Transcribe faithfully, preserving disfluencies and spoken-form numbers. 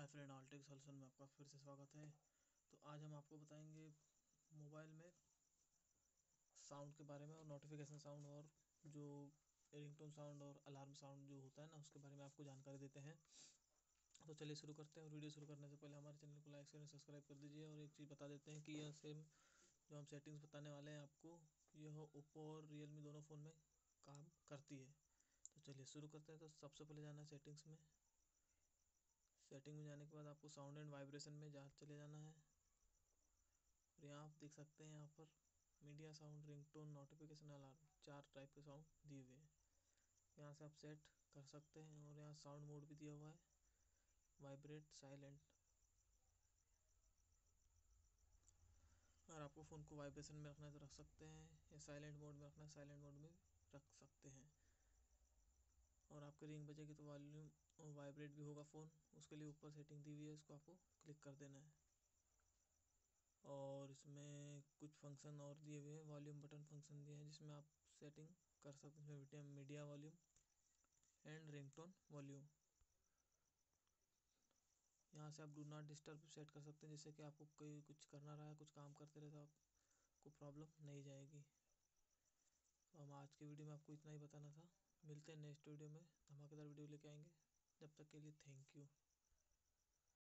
Hi friend, Alltech solution में आपका फिर से स्वागत है। तो आज हम आपको बताएंगे मोबाइल में साउंड के बारे में और नोटिफिकेशन साउंड और जो रिंगटोन साउंड और अलार्म साउंड जो होता है ना, उसके बारे में आपको जानकारी देते हैं। तो चलिए शुरू करते हैं। और वीडियो शुरू करने से पहले हमारे चैनल को लाइक शेयर सब्सक्राइब कर दीजिए। और एक चीज़ बता देते हैं कि यह सेम जो हम सेटिंग्स बताने वाले हैं आपको, यह ओप्पो और रियलमी दोनों फ़ोन में काम करती है। तो चलिए शुरू करते हैं। तो सबसे पहले जाना है सेटिंग्स में। सेटिंग में जाने के बाद आपको साउंड एंड वाइब्रेशन में जा चले जाना है। और यहाँ आप देख सकते हैं, यहाँ पर media sound, ringtone, notification, alarm, चार टाइप के साउंड दिए हुए हैं। यहाँ से आप सेट कर सकते हैं। और यहाँ साउंड मोड भी दिया हुआ है, वाइब्रेट, साइलेंट। अगर आपको फ़ोन को वाइब्रेशन में रखना है तो रख सकते हैं, या साइलेंट मोड में रखना है साइलेंट मोड में रख सकते हैं। और आपकी रिंग बजेगी तो वॉल्यूम वाइब्रेट भी होगा फ़ोन, उसके लिए ऊपर सेटिंग दी हुई है, इसको आपको क्लिक कर देना है। और इसमें कुछ फंक्शन और दिए हुए हैं, वॉल्यूम बटन फंक्शन दिए हैं जिसमें आप सेटिंग कर सकते हैं। इसमें media volume and ringtone volume. यहाँ से आप डू नॉट डिस्टर्ब सेट कर सकते हैं, जिससे कि आपको कोई कुछ करना रहा है, कुछ काम करते रहे तो आपको प्रॉब्लम नहीं जाएगी। तो हम आज की वीडियो में आपको इतना ही बताना था। मिलते हैं नेक्स्ट वीडियो में, धमाकेदार वीडियो लेके आएंगे। जब तक के लिए थैंक यू।